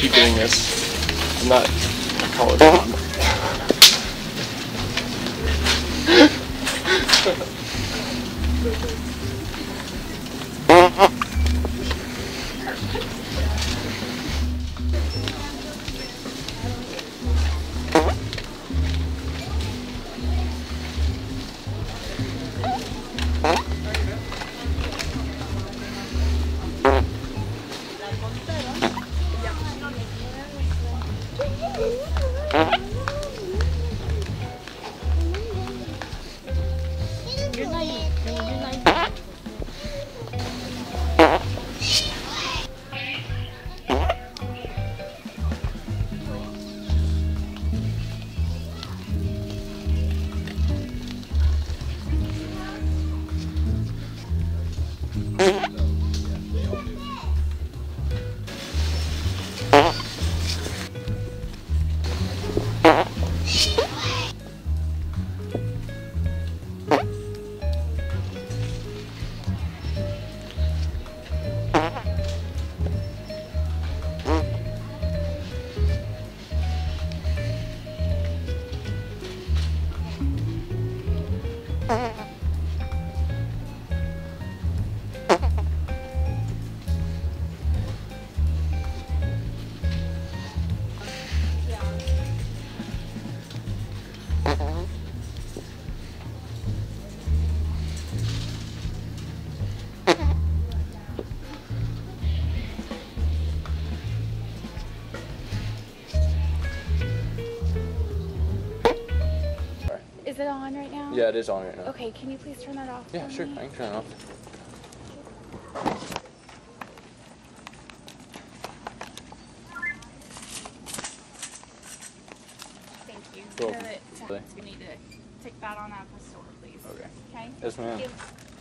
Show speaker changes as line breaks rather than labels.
keep doing this. I'm not apologizing.
Is it on right now?
Yeah, it is on right now.
Okay, can you please turn that off?
Yeah, sure. I can turn it off.
Thank you.
Cool.
We need to take that on out of the store, please.
Okay.
Okay?
Yes, ma'am.
Thank you.